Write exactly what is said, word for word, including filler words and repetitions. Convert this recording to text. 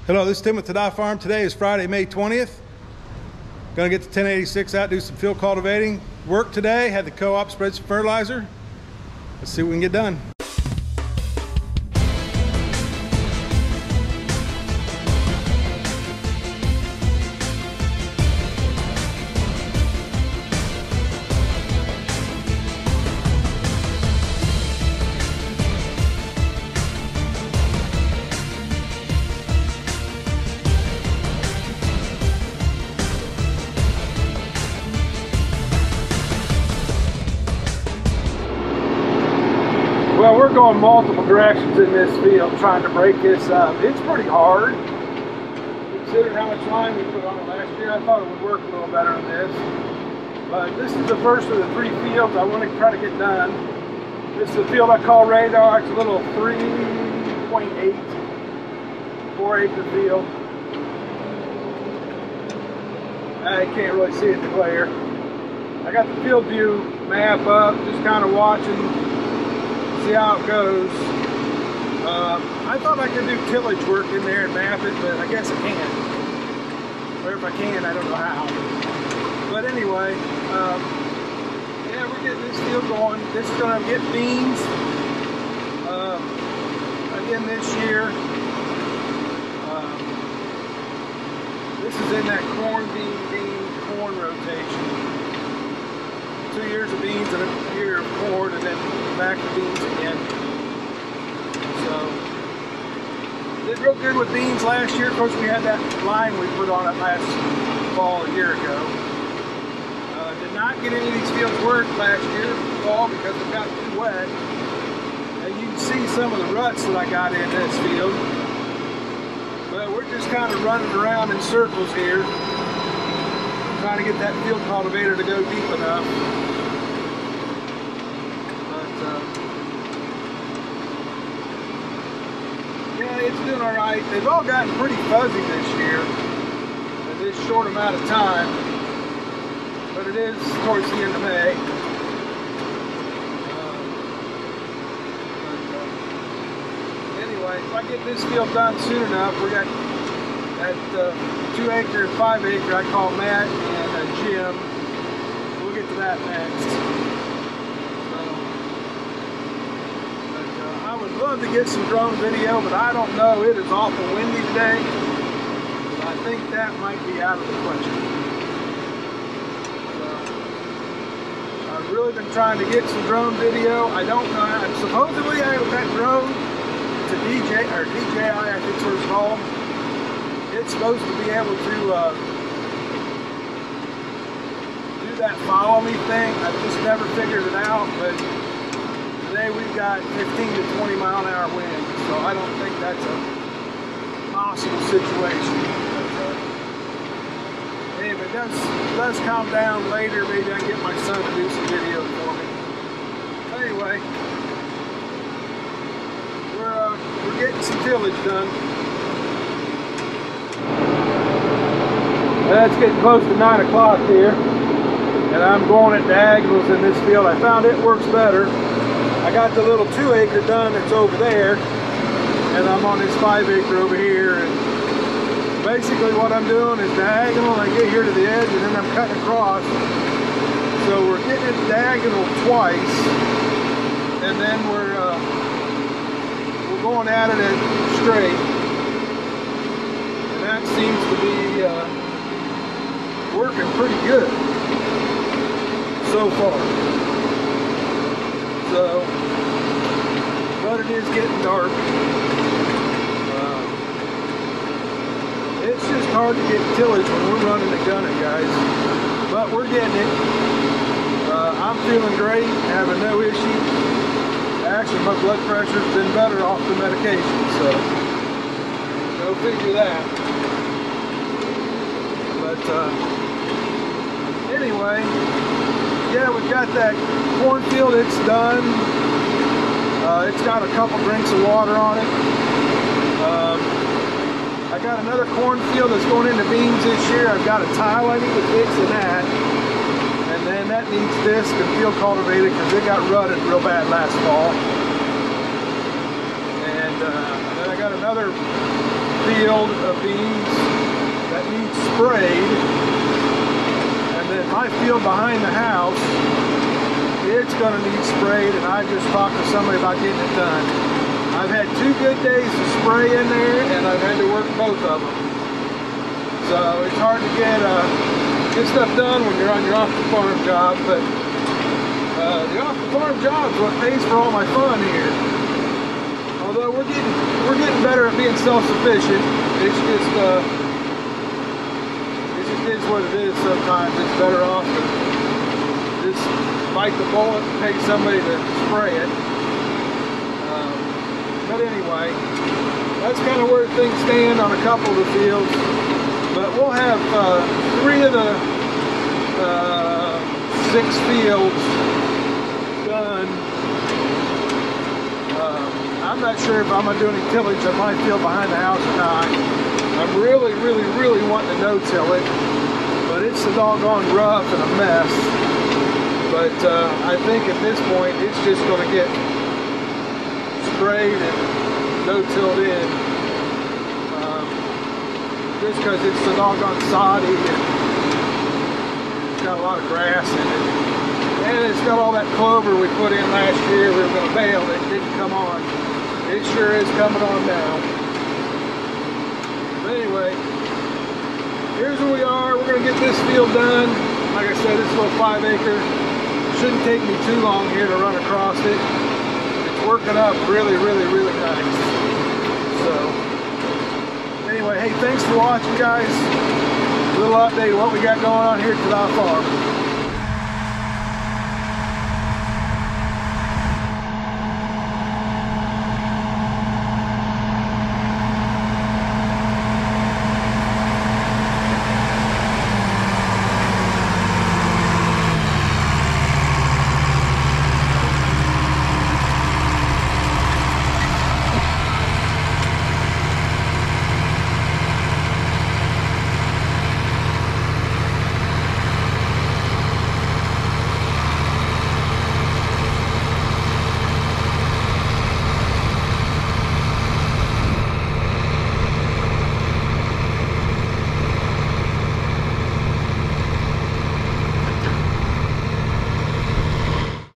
Hello, this is Tim with T A H-DAH Farm. Today is Friday, May twentieth. Gonna get the ten eighty-six out, do some field cultivating work today. Had the co-op spread some fertilizer. Let's see what we can get done. Well, we're going multiple directions in this field trying to break this up. It's pretty hard. Considering how much line we put on it last year, I thought it would work a little better on this. But this is the first of the three fields I want to try to get done. This is the field I call Radar. It's a little three point eight, four acre field. I can't really see it in the glare. I got the field view map up, just kind of watching. See how it goes. Uh, I thought I could do tillage work in there and map it, but I guess I can't. Or if I can, I don't know how. But anyway, um, yeah, we're getting this field going. This is going to get beans uh, again this year. Um, this is in that corn, bean, bean, corn rotation. Two years of beans and a year of corn, and then back to beans again. So, did real good with beans last year. Of course, we had that line we put on it last fall a year ago. Uh, did not get any of these fields worked last year, fall, because it got too wet. And you can see some of the ruts that I got in this field. But we're just kind of running around in circles here, trying to get that field cultivator to go deep enough. But, uh, yeah, it's doing all right. They've all gotten pretty fuzzy this year in this short amount of time. But it is towards the end of May. Uh, but, uh, anyway, if I get this field done soon enough, we got that uh, two acre and five acre I call Matt and uh, Jim. We'll get to that next. So, but, uh, I would love to get some drone video, but I don't know. It is awful windy today. But I think that might be out of the question. So, I've really been trying to get some drone video. I don't know. I'm supposedly I have that drone to D J or D J I, I think it's what it's called. It's supposed to be able to uh, do that follow me thing. I've just never figured it out, but today we've got fifteen to twenty mile an hour wind, so I don't think that's a possible situation. But, uh, hey, if it does, does calm down later, maybe I can get my son to do some video for me. Anyway, we're, uh, we're getting some tillage done. It's getting close to nine o'clock here, and I'm going at diagonals in this field. I found it works better. I got the little two acre done that's over there, and I'm on this five acre over here. And basically what I'm doing is diagonal, and I get here to the edge, and then I'm cutting across. So we're getting it diagonal twice, and then we're, uh, we're going at it at straight. And that seems to be uh, working pretty good so far. So, but it is getting dark. Uh, it's just hard to get tillage when we're running and gunning, guys. But we're getting it. Uh, I'm feeling great, having no issues. Actually, my blood pressure's been better off the medication, so go figure that. But, uh, anyway, yeah, we've got that cornfield, it's done. Uh, it's got a couple drinks of water on it. Um, I got another cornfield that's going into beans this year. I've got a tile I need to fix in that. And then that needs disc and field cultivated because it got rutted real bad last fall. And uh, then I got another field of beans that needs sprayed, and then my field behind the house, it's going to need sprayed, and I just talked to somebody about getting it done. I've had two good days to spray in there, and I've had to work both of them. So it's hard to get uh, get stuff done when you're on your off-the-farm job, but uh, the off-the-farm job is what pays for all my fun here. Although we're getting we're getting better at being self-sufficient. It's just uh, it just is what it is. Sometimes it's better off to just bite the bullet and pay somebody to spray it. Um, but anyway, that's kind of where things stand on a couple of the fields. But we'll have uh, three of the uh, six fields done. Uh, I'm not sure if I'm going to do any tillage on my field behind the house or not. I'm really, really, really wanting to no-till it, but it's a doggone rough and a mess. But uh, I think at this point it's just going to get sprayed and no-tilled in. Just because it's so doggone soddy and it's got a lot of grass in it. And it's got all that clover we put in last year. We were going to bale it. It didn't come on. It sure is coming on now. But anyway, here's where we are. We're going to get this field done. Like I said, it's a little five acre. Shouldn't take me too long here to run across it. It's working up really, really, really nice. So. Anyway, hey, thanks for watching, guys. A little update of what we got going on here at T A H Farm.